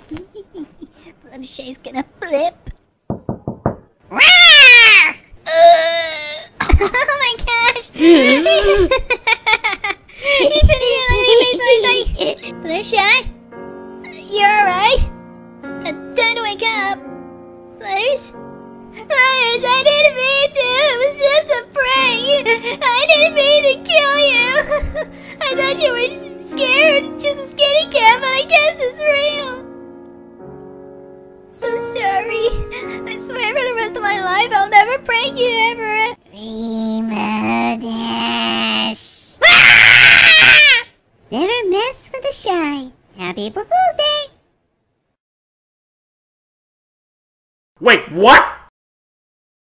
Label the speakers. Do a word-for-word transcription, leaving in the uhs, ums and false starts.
Speaker 1: Fluttershy's gonna flip. uh, oh my gosh! He's in here, Fluttershy! Fluttershy? You're alright? Uh, time to wake up. Flutters? Flutters, I didn't mean to! It was just a prank! I didn't mean to kill you! I thought you were scared, just a scaredy cat, but I guess it's real! So sorry. I swear for the rest of my life I'll never prank you ever! Remote dash! Ah! Never mess with the shy. Happy April Fool's Day!
Speaker 2: Wait, what?